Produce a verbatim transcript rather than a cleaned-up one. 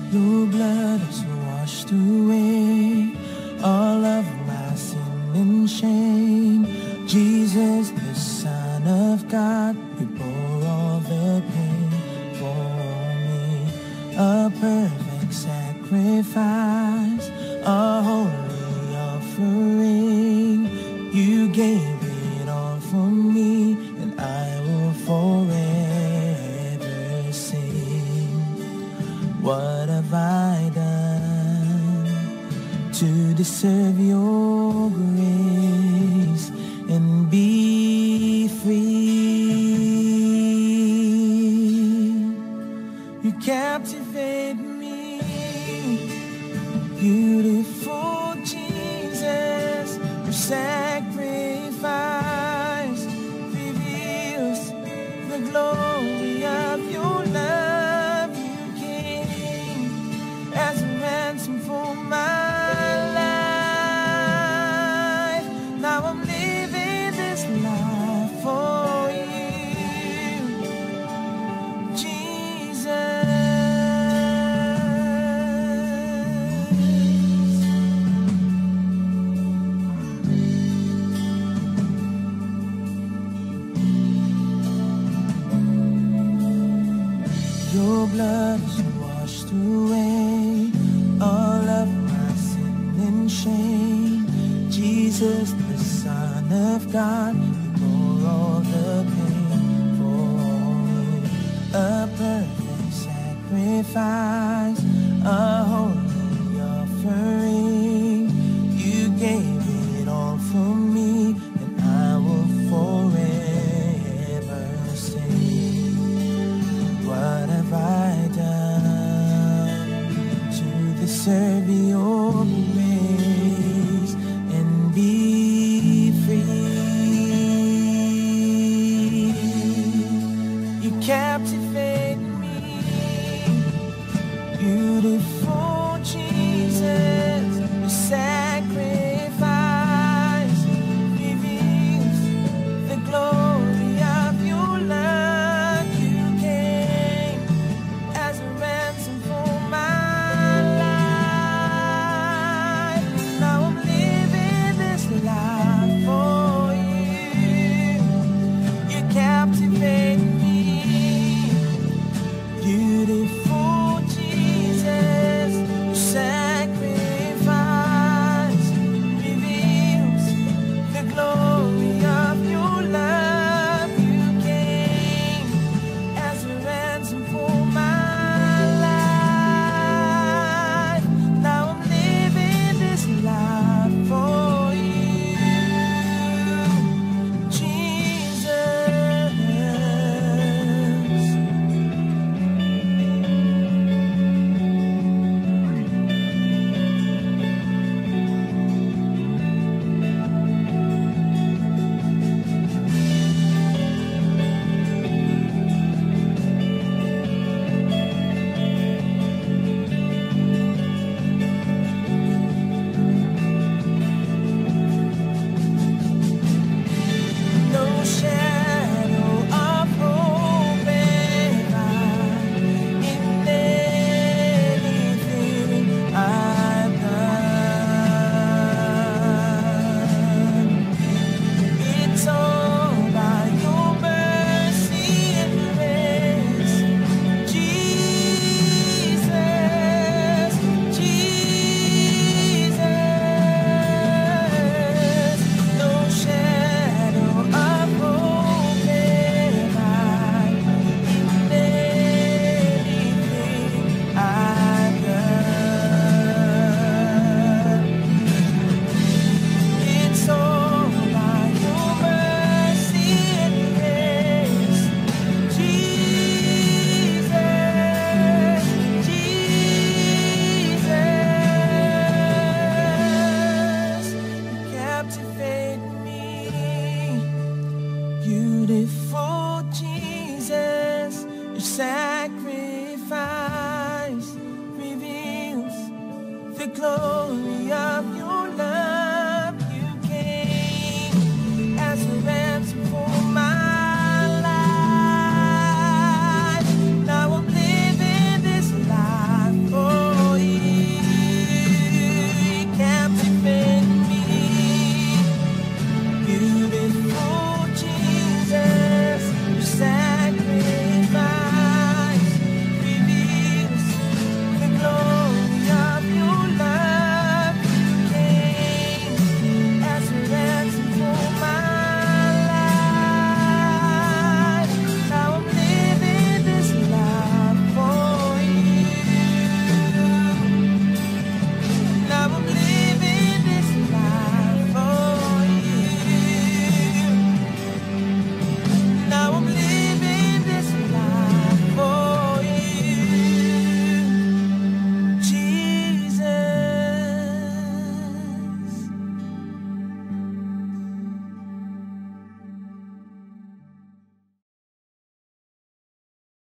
Your blood has washed away all of my sin and shame. Jesus, the Son of God, you bore all the pain for me. A perfect sacrifice, a holy offering. You gave it all for me, and I will forever sing. What have I done to deserve your grace and be free? You captivate me, beautiful Jesus. Your sacrifice reveals the glory of your love. You came as a ransom for my life. Now I'm living this life for you, Jesus. Your blood has washed away all of my sin and shame. Jesus, the Son of God, you bore all the pain for me. A perfect sacrifice, a holy offering. You gave it all for me, and I will forever sing. What have I done to deserve your grace and be free? You captivate me, beautiful Jesus. Your sacrifice reveals the glory of your love. You came as a ransom for my life. Now I'm living this life for you. You captivate me, beautiful Jesus. Your sacrifice reveals the glory of your love. You came as a ransom for my life. Now I'm living this life for you, Jesus. No shadow of hope ever in anything I've done. It's all by your mercy and grace, Jesus, Jesus. No shadow of hope ever in anything I've done. It's all by your mercy and grace, Jesus, Jesus. You captivate me, beautiful Jesus. Your sacrifice reveals the glory of your